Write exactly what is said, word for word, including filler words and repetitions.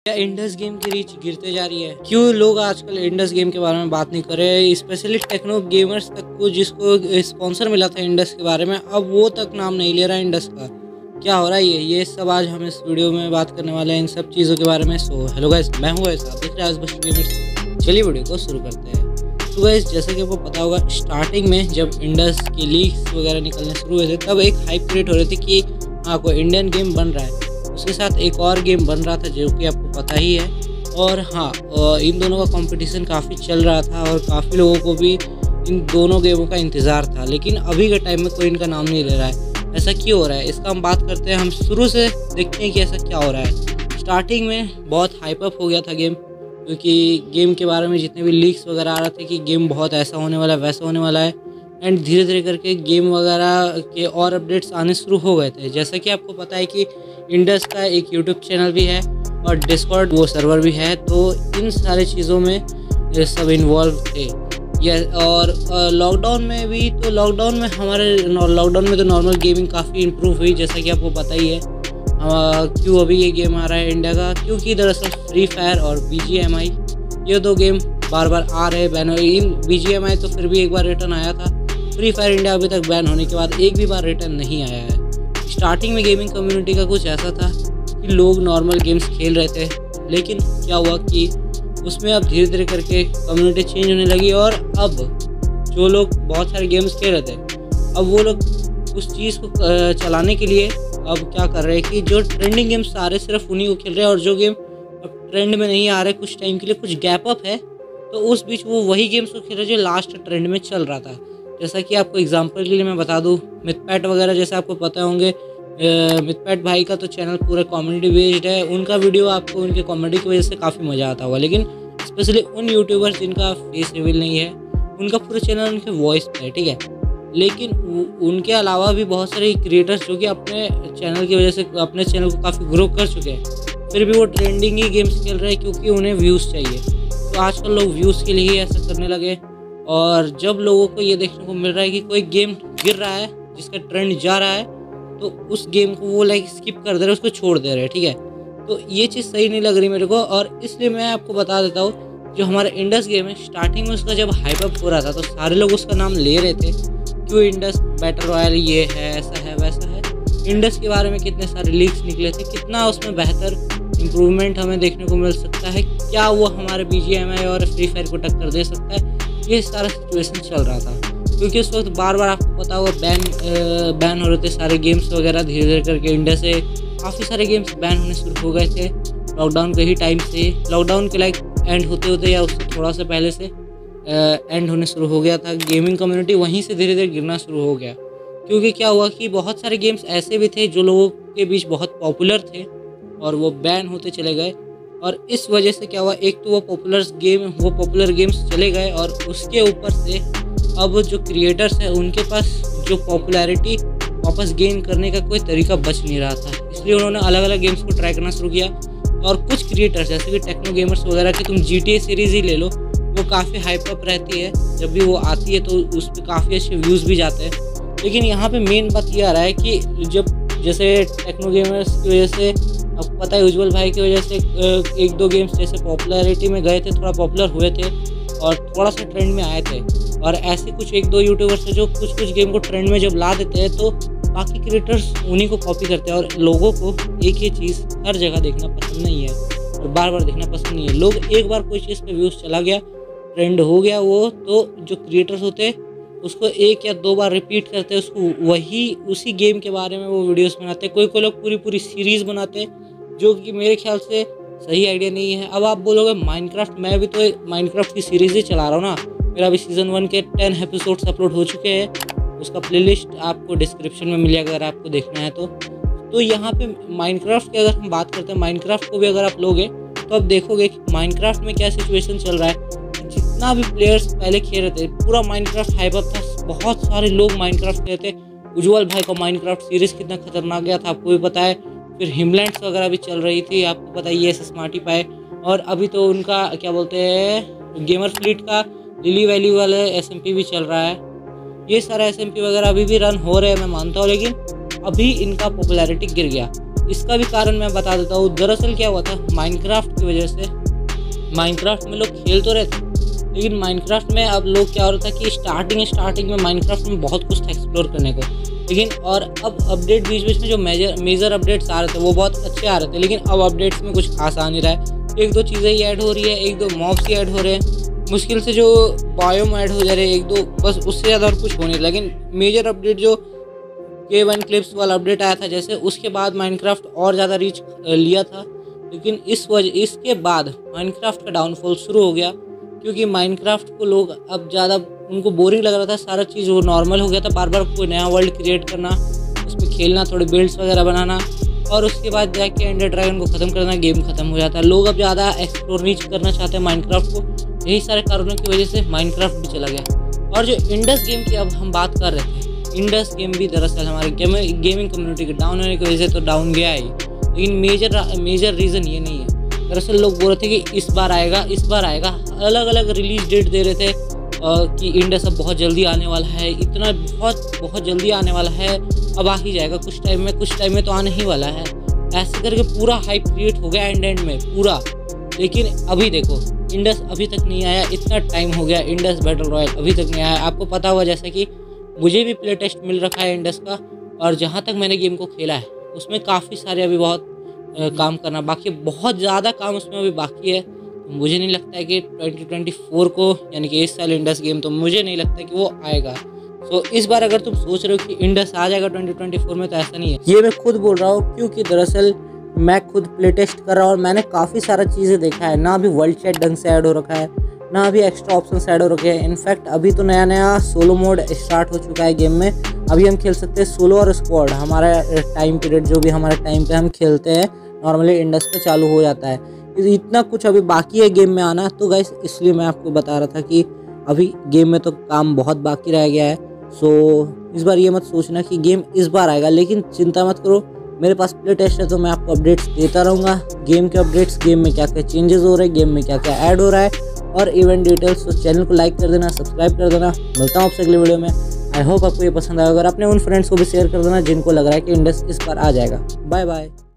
क्या Indus game की reach गिरते जा रही है? क्यों लोग आजकल इंडस गेम के बारे में बात नहीं कर रहे? स्पेशली टेक्नो गेमर्स तक को जिसको स्पॉन्सर मिला था इंडस के बारे में, अब वो तक नाम नहीं ले रहा इंडस का। क्या हो रहा है ये ये सब आज हम इस वीडियो में बात करने वाले हैं इन सब चीज़ों के बारे में। सो हेलो गाइस, मैं हूँ गाइस, आप देख रहे हैं आजबश गेमर्स। चलिए वीडियो को शुरू करते हैं। तो गाइस, जैसे कि आपको पता होगा, स्टार्टिंग में जब इंडस की लीक्स वगैरह निकलने शुरू हुए थे तब एक हाइप क्रिएट हो रही थी कि हाँ कोई इंडियन गेम बन रहा है। उसके साथ एक और गेम बन रहा था जो कि आपको पता ही है। और हाँ, इन दोनों का कंपटीशन काफ़ी चल रहा था और काफ़ी लोगों को भी इन दोनों गेमों का इंतज़ार था। लेकिन अभी के टाइम में कोई इनका नाम नहीं ले रहा है। ऐसा क्यों हो रहा है, इसका हम बात करते हैं। हम शुरू से देखते हैं कि ऐसा क्या हो रहा है। स्टार्टिंग में बहुत हाइप अप हो गया था गेम, क्योंकि गेम के बारे में जितने भी लीक्स वगैरह आ रहे थे कि गेम बहुत ऐसा होने वाला है वैसा होने वाला है। एंड धीरे धीरे करके गेम वगैरह के और अपडेट्स आने शुरू हो गए थे। जैसा कि आपको पता है कि इंडस का एक यूट्यूब चैनल भी है और डिस्कॉर्ड वो सर्वर भी है, तो इन सारी चीज़ों में ये सब इन्वॉल्व थे। ये और लॉकडाउन में भी, तो लॉकडाउन में हमारे लॉकडाउन में तो नॉर्मल गेमिंग काफ़ी इम्प्रूव हुई, जैसा कि आपको पता ही है। आ, क्यों अभी ये गेम आ रहा है इंडिया का, क्योंकि दरअसल फ्री फायर और बी जी एम आई ये दो गेम बार बार आ रहे बैन। इन बी जी एम आई तो फिर भी एक बार रिटर्न आया था, फ्री फायर इंडिया अभी तक बैन होने के बाद एक भी बार रिटर्न नहीं आया है। स्टार्टिंग में गेमिंग कम्युनिटी का कुछ ऐसा था कि लोग नॉर्मल गेम्स खेल रहे थे, लेकिन क्या हुआ कि उसमें अब धीरे धीरे करके कम्युनिटी चेंज होने लगी और अब जो लोग बहुत सारे गेम्स खेल रहे थे, अब वो लोग उस चीज़ को चलाने के लिए अब क्या कर रहे हैं कि जो ट्रेंडिंग गेम्स आ रहे सिर्फ उन्हीं को खेल रहे हैं, और जो गेम अब ट्रेंड में नहीं आ रहे कुछ टाइम के लिए, कुछ गैप अप है, तो उस बीच वो वही गेम्स को खेल रहे हैं जो लास्ट ट्रेंड में चल रहा था। जैसा कि आपको एग्जांपल के लिए मैं बता दूं, मिथपैट वगैरह जैसे आपको पता होंगे, मिथपैट भाई का तो चैनल पूरा कॉमेडी बेस्ड है। उनका वीडियो आपको उनके कॉमेडी की वजह से काफ़ी मज़ा आता होगा। लेकिन स्पेशली उन यूट्यूबर्स जिनका फेस रिवील नहीं है, उनका पूरा चैनल उनके वॉइस पे है, ठीक है। लेकिन उनके अलावा भी बहुत सारे क्रिएटर्स जो कि अपने चैनल की वजह से अपने चैनल को काफ़ी ग्रो कर चुके हैं, फिर भी वो ट्रेंडिंग ही गेम्स खेल रहे हैं क्योंकि उन्हें व्यूज़ चाहिए। तो आजकल लोग व्यूज़ के लिए ही ऐसा करने लगे। और जब लोगों को ये देखने को मिल रहा है कि कोई गेम गिर रहा है जिसका ट्रेंड जा रहा है, तो उस गेम को वो लाइक स्किप कर दे रहे हैं, उसको छोड़ दे रहे हैं, ठीक है। तो ये चीज़ सही नहीं लग रही मेरे को, और इसलिए मैं आपको बता देता हूँ, जो हमारा इंडस गेम है, स्टार्टिंग में उसका जब हाइप अप हो रहा था तो सारे लोग उसका नाम ले रहे थे, क्यों इंडस बैटल रॉयल ये है, ऐसा है वैसा है। इंडस के बारे में कितने सारे लीक्स निकले थे, कितना उसमें बेहतर इम्प्रूवमेंट हमें देखने को मिल सकता है, क्या वो हमारे बी जी एम आई और फ्री फायर को टक्कर दे सकता है, ये सारा सिचुएशन चल रहा था। क्योंकि उस वक्त बार बार आपको पता होगा बैन बैन हो रहे थे सारे गेम्स वगैरह, धीरे धीरे करके इंडिया से काफ़ी सारे गेम्स बैन होने शुरू हो गए थे लॉकडाउन के ही टाइम से। लॉकडाउन के लाइक एंड होते होते या उससे थोड़ा सा पहले से एंड होने शुरू हो गया था। गेमिंग कम्युनिटी वहीं से धीरे धीरे गिरना शुरू हो गया, क्योंकि क्या हुआ कि बहुत सारे गेम्स ऐसे भी थे जो लोगों के बीच बहुत पॉपुलर थे और वो बैन होते चले गए। और इस वजह से क्या हुआ, एक तो वो पॉपुलर गेम वो पॉपुलर गेम्स चले गए, और उसके ऊपर से अब जो क्रिएटर्स हैं उनके पास जो पॉपुलैरिटी वापस गेन करने का कोई तरीका बच नहीं रहा था। इसलिए उन्होंने अलग अलग गेम्स को ट्राई करना शुरू किया। और कुछ क्रिएटर्स जैसे कि टेक्नो गेमर्स वगैरह की तुम जी टी ए सीरीज़ ही ले लो, वो काफ़ी हाइप अप रहती है, जब भी वो आती है तो उस पर काफ़ी अच्छे व्यूज़ भी जाते हैं। लेकिन यहाँ पे मेन बात ये आ रहा है कि जब जैसे टेक्नो गेमर्स की वजह से, अब पता है उज्ज्वल भाई की वजह से एक दो गेम्स जैसे पॉपुलैरिटी में गए थे, थोड़ा पॉपुलर हुए थे और थोड़ा सा ट्रेंड में आए थे। और ऐसे कुछ एक दो यूट्यूबर्स हैं जो कुछ कुछ गेम को ट्रेंड में जब ला देते हैं तो बाकी क्रिएटर्स उन्हीं को कॉपी करते हैं। और लोगों को एक ही चीज़ हर जगह देखना पसंद नहीं है और बार बार देखना पसंद नहीं है। लोग एक बार कोई चीज़ पे व्यूज़ चला गया, ट्रेंड हो गया वो, तो जो क्रिएटर्स होते हैं उसको एक या दो बार रिपीट करते हैं, उसको वही उसी गेम के बारे में वो वीडियोस बनाते हैं। कोई कोई लोग पूरी पूरी सीरीज़ बनाते हैं, जो कि मेरे ख्याल से सही आइडिया नहीं है। अब आप बोलोगे माइनक्राफ्ट, मैं भी तो माइनक्राफ्ट की सीरीज़ ही चला रहा हूँ ना, मेरा अभी सीज़न वन के टेन एपिसोड्स अपलोड हो चुके हैं। उसका प्लेलिस्ट आपको डिस्क्रिप्शन में मिलेगा अगर आपको देखना है तो। तो यहाँ पे माइनक्राफ्ट की अगर हम बात करते हैं, माइनक्राफ्ट को भी अगर आप लोगे तो आप देखोगे कि माइनक्राफ्ट में क्या सिचुएशन चल रहा है। जितना भी प्लेयर्स पहले खेल रहे थे, पूरा माइनक्राफ्ट हाइप अप था, बहुत सारे लोग माइनक्राफ्ट खेलते थे। उज्ज्वल भाई का माइनक्राफ्ट सीरीज़ कितना खतरनाक गया था आपको भी पता है। फिर हिमलैंड्स वगैरह भी चल रही थी, आपको पता ही है, एस स्मार्टी पाए। और अभी तो उनका क्या बोलते हैं, गेमर फ्लीट का लिली वैली वाले एस एम पी भी चल रहा है। ये सारा एस एम पी वगैरह अभी भी रन हो रहे हैं, मैं मानता हूँ, लेकिन अभी इनका पॉपुलैरिटी गिर गया। इसका भी कारण मैं बता देता हूँ। दरअसल क्या हुआ था, माइनक्राफ्ट की वजह से माइनक्राफ्ट में लोग खेल तो रहे थे, लेकिन माइनक्राफ्ट में अब लोग क्या हो रहा था कि स्टार्टिंग स्टार्टिंग में माइनक्राफ्ट में बहुत कुछ था एक्सप्लोर करने को, लेकिन और अब अपडेट बीच बीच में जो मेजर मेजर अपडेट्स आ रहे थे वो बहुत अच्छे आ रहे थे, लेकिन अब अपडेट्स में कुछ खास आ नहीं रहा है। एक दो चीज़ें ही ऐड हो रही है, एक दो मॉब्स ही ऐड हो रहे हैं, मुश्किल से जो बायोम ऐड हो जा रहे हैं एक दो, बस उससे ज़्यादा और कुछ हो नहीं। लेकिन मेजर अपडेट जो के वन क्लिप्स वाला अपडेट आया था जैसे, उसके बाद माइनक्राफ्ट और ज़्यादा रीच लिया था। लेकिन इस वजह इसके बाद माइनक्राफ्ट का डाउनफॉल शुरू हो गया, क्योंकि माइनक्राफ्ट को लोग अब ज़्यादा उनको बोरिंग लग रहा था, सारा चीज़ वो नॉर्मल हो गया था, बार बार कोई नया वर्ल्ड क्रिएट करना, उसमें खेलना, थोड़े बिल्ड्स वगैरह बनाना, और उसके बाद जाके एंडर ड्रैगन को ख़त्म करना, गेम ख़त्म हो जाता है। लोग अब ज़्यादा एक्सप्लोर नहीं करना चाहते हैं माइनक्राफ्ट को, यही सारे कारणों की वजह से माइनक्राफ्ट भी चला गया। और जो इंडस गेम की अब हम बात कर रहे थे, इंडस गेम भी दरअसल हमारे गेम गेमिंग कम्युनिटी के डाउन होने की वजह से तो डाउन गया ही, लेकिन मेजर मेजर रीज़न ये नहीं है। दरअसल लोग बोल रहे थे कि इस बार आएगा इस बार आएगा, अलग अलग रिलीज डेट दे रहे थे कि इंडस अब बहुत जल्दी आने वाला है, इतना बहुत बहुत जल्दी आने वाला है, अब आ ही जाएगा कुछ टाइम में, कुछ टाइम में तो आने ही वाला है, ऐसे करके पूरा हाइप क्रिएट हो गया एंड एंड में पूरा। लेकिन अभी देखो, इंडस अभी तक नहीं आया, इतना टाइम हो गया, इंडस बैटल रॉयल अभी तक नहीं आया। आपको पता हुआ जैसा कि मुझे भी प्ले टेस्ट मिल रखा है इंडस का, और जहाँ तक मैंने गेम को खेला है उसमें काफ़ी सारे अभी बहुत आ, काम करना बाकी है, बहुत ज़्यादा काम उसमें अभी बाकी है। तो मुझे नहीं लगता है कि ट्वेंटी ट्वेंटी फोर को, यानी कि इस साल इंडस गेम, तो मुझे नहीं लगता कि वो आएगा। तो इस बार अगर तुम सोच रहे हो कि इंडस आ जाएगा ट्वेंटी ट्वेंटी फोर में, तो ऐसा नहीं है। ये मैं खुद बोल रहा हूँ, क्योंकि दरअसल मैं खुद प्ले टेस्ट कर रहा हूँ और मैंने काफ़ी सारा चीज़ें देखा है। ना अभी वर्ल्ड चैट ढंग से ऐड हो रखा है, ना अभी एक्स्ट्रा ऑप्शन ऐड हो रखे हैं। इनफैक्ट अभी तो नया नया सोलो मोड स्टार्ट हो चुका है गेम में, अभी हम खेल सकते हैं सोलो और स्क्वाड। हमारा टाइम पीरियड जो भी हमारे टाइम पे हम खेलते हैं नॉर्मली इंडस पे चालू हो जाता है। इतना कुछ अभी बाकी है गेम में आना, तो गाइस इसलिए मैं आपको बता रहा था कि अभी गेम में तो काम बहुत बाकी रह गया है। सो इस बार ये मत सोचना कि गेम इस बार आएगा, लेकिन चिंता मत करो, मेरे पास प्ले टेस्ट है तो मैं आपको अपडेट्स देता रहूँगा, गेम के अपडेट्स, गेम में क्या क्या चेंजेस हो रहे हैं, गेम में क्या क्या ऐड हो रहा है, और इवेंट डिटेल्स। तो चैनल को लाइक कर देना, सब्सक्राइब कर देना। मिलता हूँ आपसे अगले वीडियो में। आई होप आपको ये पसंद आएगा, अगर अपने उन फ्रेंड्स को भी शेयर कर देना जिनको लग रहा है कि इंडस इस बार आ जाएगा। Bye bye.